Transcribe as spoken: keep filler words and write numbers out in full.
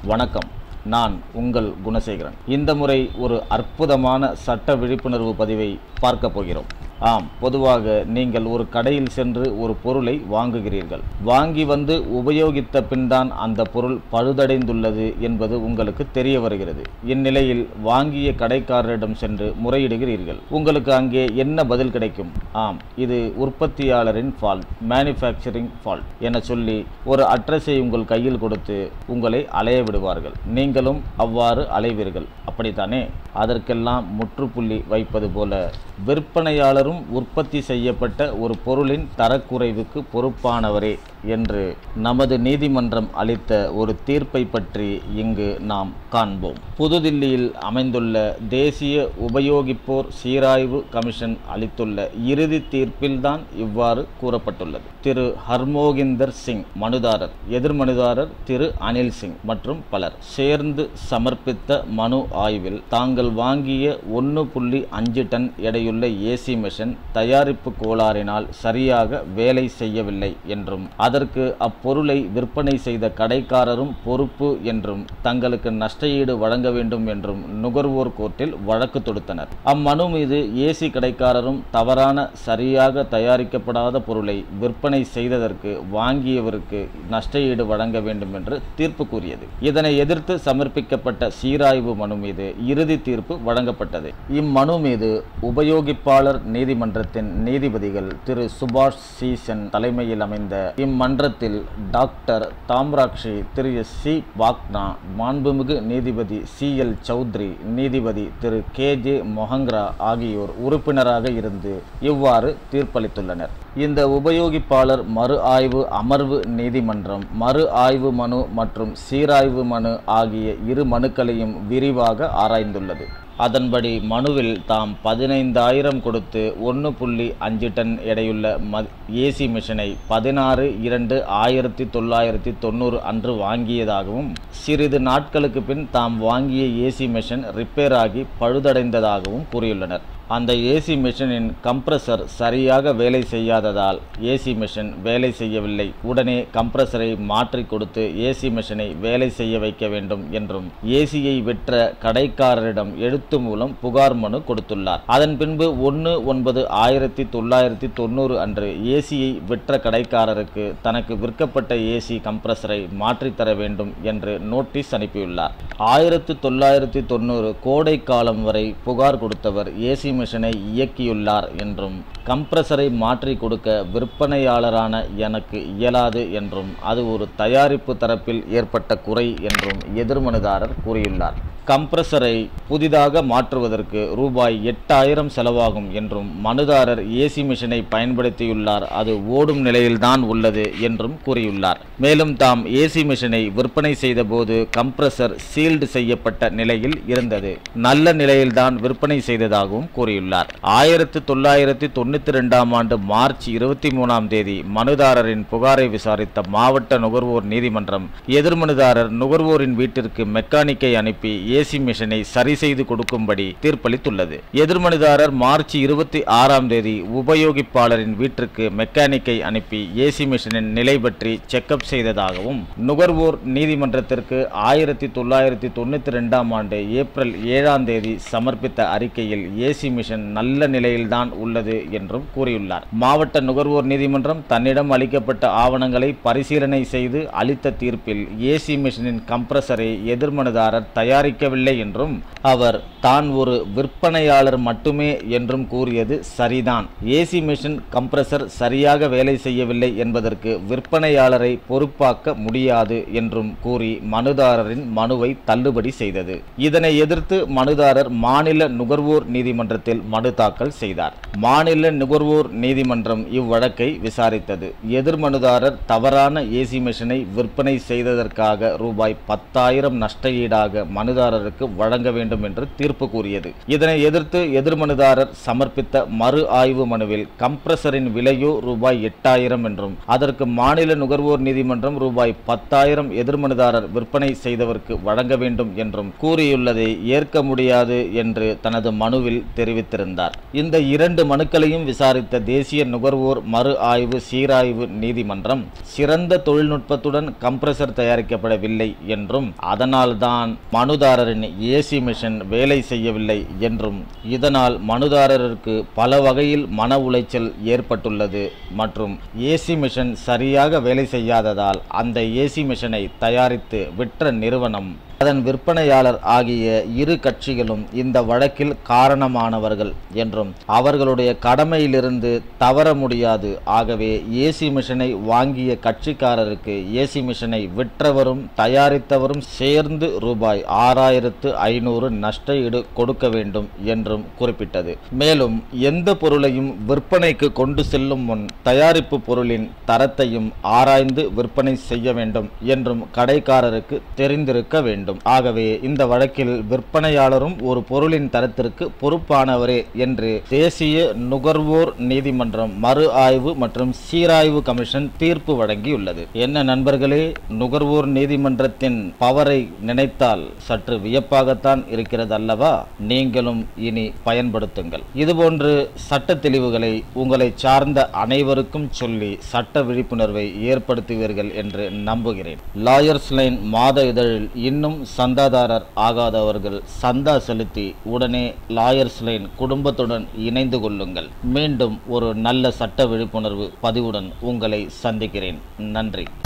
வணக்கம். நான் உங்கள் குணசேகரன். இந்த முறை ஒரு அற்புதமான சட்ட விழிப்புணர்வு பதிவை பார்க்க போகிறோம். ஆம், பொதுவாக நீங்கள் ஒரு கடையில் சென்று ஒரு பொருளை வாங்குகிறீர்கள். வாங்கி வந்து உபயோகித்த பின் தான் அந்த பொருள் பழுதடைந்துள்ளது என்பது உங்களுக்கு தெரிய வருகிறது. இந்நிலையில் வாங்கிய கடைக்காரரிடம் சென்று முறையிடுகிறீர்கள். உங்களுக்கு அங்கே என்ன பதில் கிடைக்கும்? ஆம், இது உற்பத்தியாளரின் ஃபால்ட், மேனுஃபேக்சரிங் ஃபால்ட் என சொல்லி ஒரு அட்ரஸை உங்கள் கையில் கொடுத்து உங்களை அலைய விடுவார்கள். நீங்களும் அவ்வாறு அலைவீர்கள், அப்படித்தானே? அதற்கெல்லாம் முற்றுப்புள்ளி வைப்பது போல விற்பனையாளரும் உற்பத்தி செய்யப்பட்ட ஒரு பொருளின் தரக்குறைவுக்கு பொறுப்பானவரே என்று நமது நீதிமன்றம் அளித்த ஒரு தீர்ப்பை பற்றி இங்கு நாம் காண்போம். புதுதில்லியில் அமைந்துள்ள தேசிய உபயோகிப்போர் சீராய்வு கமிஷன் அளித்துள்ள இறுதி தீர்ப்பில்தான் இவ்வாறு கூறப்பட்டுள்ளது. திரு ஹர்மோகிந்தர் சிங் மனுதாரர், எதிர் மனுதாரர் திரு அனில் சிங் மற்றும் பலர் சேர்ந்து சமர்ப்பித்த மனு ஆய்வில் தாங்கள் வாங்கிய ஒன்று புள்ளி அஞ்சு டன் எடையுள்ள ஏசி மிஷின் தயாரிப்பு கோளாறினால் சரியாக வேலை செய்யவில்லை என்றும் அதற்கு அப்பொருளை விற்பனை செய்த கடைக்காரரும் பொறுப்பு என்றும் தங்களுக்கு நஷ்டஈடு வழங்க வேண்டும் என்றும் நுகர்வோர் கோர்ட்டில் வழக்கு தொடுத்தனர். அம்மனு மீது ஏசி கடைக்காரரும் தவறான சரியாக தயாரிக்கப்படாத பொருளை விற்பனை செய்ததற்கு வாங்கியவருக்கு நஷ்டஈடு வழங்க வேண்டும் என்று தீர்ப்பு கூறியது. இதனை எதிர்த்து சமர்ப்பிக்கப்பட்ட சீராய்வு மனு மீது இறுதி தீர்ப்பு வழங்கப்பட்டது. இம்மனு மீது உபயோகிப்பாளர் நீதிமன்றத்தின் நீதிபதிகள் திரு சுபாஷ் சி சென் தலைமையில் அமைந்த இம்மன்றத்தில் doctor Thamrakshi, Thiru S C Vagna, மாண்புமிகு நீதிபதி சி எல் சௌத்ரி, நீதிபதி திரு கே ஜே மொஹங்ரா ஆகியோர் உறுப்பினராக இருந்து இவ்வாறு தீர்ப்பளித்துள்ளனர். இந்த உபயோகிப்பாளர் மறு ஆய்வு அமர்வு நீதிமன்றம் மறு ஆய்வு மனு மற்றும் சீராய்வு மனு ஆகிய இரு மனுக்களையும் விரிவாக ஆராய்ந்துள்ளது. அதன்படி மனுவில் தாம் பதினைந்தாயிரம் கொடுத்து ஒன்று புள்ளி அஞ்சு டன் எடையுள்ள ம ஏசி மிஷினை பதினாறு இரண்டு ஆயிரத்தி தொள்ளாயிரத்தி தொண்ணூறு அன்று வாங்கியதாகவும் சிறிது நாட்களுக்கு பின் தாம் வாங்கிய ஏசி மிஷின் ரிப்பேர் ஆகி பழுதடைந்ததாகவும் கூறியுள்ளனர். அந்த ஏசி மிஷினின் கம்ப்ரஸர் சரியாக வேலை செய்யாததால் ஏசி மிஷின் வேலை செய்யவில்லை, உடனே கம்ப்ரஸரை மாற்றி கொடுத்து ஏசி மிஷினை வேலை செய்ய வைக்க வேண்டும் என்றும் ஏசியை விற்ற கடைக்காரரிடம் எழுத்து மூலம் புகார் மனு கொடுத்துள்ளார். அதன் பின்பு ஒன்று ஒன்பது ஆயிரத்தி தொள்ளாயிரத்தி தொண்ணூறு அன்று ஏசியை விற்ற கடைக்காரருக்கு தனக்கு விற்கப்பட்ட ஏசி கம்ப்ரஸரை மாற்றித்தர வேண்டும் என்று நோட்டீஸ் அனுப்பியுள்ளார். ஆயிரத்தி தொள்ளாயிரத்தி தொண்ணூறு கோடை காலம் வரை புகார் கொடுத்தவர் ஏசி மிஷினை இயக்கியுள்ளார் என்றும் கம்ப்ரஸரை மாற்றி கொடுக்க விற்பனையாளரான எனக்கு இயலாது என்றும் அது ஒரு தயாரிப்பு தரப்பில் ஏற்பட்ட குறை என்றும் எதிர்மனுதாரர் கூறியுள்ளார். கம்ப்ரஸரை புதிதாக மாற்றுவதற்கு ரூபாய் எட்டாயிரம் செலவாகும் என்றும் மனுதாரர் ஏசி மிஷினை பயன்படுத்தியுள்ளார், அது ஓடும் நிலையில்தான் உள்ளது என்றும் கூறியுள்ளார். மேலும் தாம் ஏசி மிஷினை விற்பனை செய்த போது கம்ப்ரஸர் சீல்டு செய்யப்பட்ட நிலையில் இருந்தது, நல்ல நிலையில்தான் விற்பனை செய்ததாகவும் கூறியுள்ளார். ஆயிரத்தி தொள்ளாயிரத்தி தொண்ணூத்தி ரெண்டாம் ஆண்டு மார்ச் இருபத்தி மூணாம் தேதி மனுதாரரின் புகாரை விசாரித்த மாவட்ட நுகர்வோர் நீதிமன்றம் எதிர்மனுதாரர் நுகர்வோரின் வீட்டிற்கு மெக்கானிக்கை அனுப்பி ஏசி மிஷினை சரி செய்து கொடுக்கும்படி தீர்ப்பளித்துள்ளது. எதிர்மனுதாரர் மார்ச் இருபத்தி ஆறாம் தேதி உபயோகிப்பாளரின் வீட்டிற்கு மெக்கானிக்கை அனுப்பி ஏசி மிஷினின் நிலை பற்றி செக்அப் செய்ததாகவும் நுகர்வோர் நீதிமன்றத்திற்கு ஆயிரத்தி தொள்ளாயிரத்தி தொண்ணூத்தி ரெண்டாம் ஆண்டு ஏப்ரல் ஏழாம் தேதி சமர்ப்பித்த அறிக்கையில் ஏசி மிஷின் நல்ல நிலையில்தான் உள்ளது என்றும் கூறியுள்ளார். மாவட்ட நுகர்வோர் நீதிமன்றம் தன்னிடம் அளிக்கப்பட்ட ஆவணங்களை பரிசீலனை செய்து அளித்த தீர்ப்பில் ஏசி மிஷினின் கம்ப்ரஸரை எதிர்மனுதாரர் தயாரிக்கவில்லை என்றும் அவர் தான் ஒரு விற்பனையாளர் மட்டுமே என்றும் கூறியது சரிதான். ஏசி மிஷின் கம்ப்ரஸர் சரியாக வேலை செய்யவில்லை என்பதற்கு விற்பனையாளரை பொறுப்பாக்க முடியாது என்றும் கூறி மனுதாரரின் மனுவை தள்ளுபடி செய்தது. இதனை எதிர்த்து மனுதாரர் மாநில நுகர்வோர் நீதிமன்றத்தில் மனு தாக்கல் செய்தார். மாநில நுகர்வோர் நீதிமன்றம் இவ்வழக்கை விசாரித்தது. எதிர்மனுதாரர் தவறான ஏசி மிஷினை விற்பனை செய்ததற்காக ரூபாய் பத்தாயிரம் நஷ்ட ஈடாக மனுதாரர் மனுதாரருக்கு வழங்க வேண்டும் என்று தீர்ப்பு கூறியது. இதனை எதிர்த்து எதிர்மனுதாரர் சமர்ப்பித்த மறு ஆய்வு மனுவில் கம்ப்ரசரின் விலையோ ரூபாய் எட்டாயிரம் என்றும் அதற்கு மாநில நுகர்வோர் நீதிமன்றம் ரூபாய் பத்தாயிரம் எதிர்மனுதாரர் விற்பனை செய்தவருக்கு வழங்க வேண்டும் என்றும் கூறியுள்ளதை ஏற்க முடியாது என்று தனது மனுவில் தெரிவித்திருந்தார். இந்த இரண்டு மனுக்களையும் விசாரித்த தேசிய நுகர்வோர் மறு ஆய்வு சீராய்வு நீதிமன்றம் சிறந்த தொழில்நுட்பத்துடன் கம்ப்ரசர் தயாரிக்கப்படவில்லை என்றும் அதனால்தான் மனுதாரரின் ஏசி மிஷின் வேலை செய்யவில்லை என்றும் இதனால் மனுதாரருக்கு பல வகையில் மன உளைச்சல் ஏற்பட்டுள்ளது மற்றும் ஏசி மிஷின் சரியாக வேலை செய்யாததால் அந்த ஏசி மிஷினை தயாரித்து விற்ற நிறுவனம் அதன் விற்பனையாளர் ஆகிய இரு கட்சிகளும் இந்த வழக்கில் காரணமானவர்கள் என்றும் அவர்களுடைய கடமையிலிருந்து தவற முடியாது. ஆகவே ஏசி மிஷினை வாங்கிய கட்சிக்காரருக்கு ஏசி மிஷினை விற்றவரும் தயாரித்தவரும் சேர்ந்து ரூபாய் ஆறாயிரத்து ஐநூறு நஷ்ட ஈடு கொடுக்க வேண்டும் என்றும் குறிப்பிட்டது. மேலும் எந்த பொருளையும் விற்பனைக்கு கொண்டு செல்லும் முன் தயாரிப்பு பொருளின் தரத்தையும் ஆராய்ந்து விற்பனை செய்ய வேண்டும் என்றும் கடைக்காரருக்கு தெரிந்திருக்க வேண்டும். ஆகவே இந்த வழக்கில் விற்பனையாளரும் ஒரு பொருளின் தரத்திற்கு பொறுப்பானவரே என்று தேசிய நுகர்வோர் நீதிமன்றம் மறு ஆய்வு மற்றும் சீராய்வு கமிஷன் தீர்ப்பு வழங்கியுள்ளது. என்ன நண்பர்களே, நுகர்வோர் நீதிமன்றத்தின் பவரை நினைத்தால் சற்று வியப்பாகத்தான் இருக்கிறது அல்லவா? நீங்களும் இனி பயன்படுத்துங்கள். இதுபோன்று சட்ட தெளிவுகளை உங்களை சார்ந்த அனைவருக்கும் சொல்லி சட்ட விழிப்புணர்வை ஏற்படுத்துவீர்கள் என்று நம்புகிறேன். லாயர்ஸ் லைன் மாத இதழில் இன்னும் சந்தாதாரர் ஆகாதவர்கள் சந்தா செலுத்தி உடனே லாயர்ஸ் லைன் குடும்பத்துடன் இணைந்து கொள்ளுங்கள். மீண்டும் ஒரு நல்ல சட்ட விழிப்புணர்வு பதிவுடன் உங்களை சந்திக்கிறேன். நன்றி.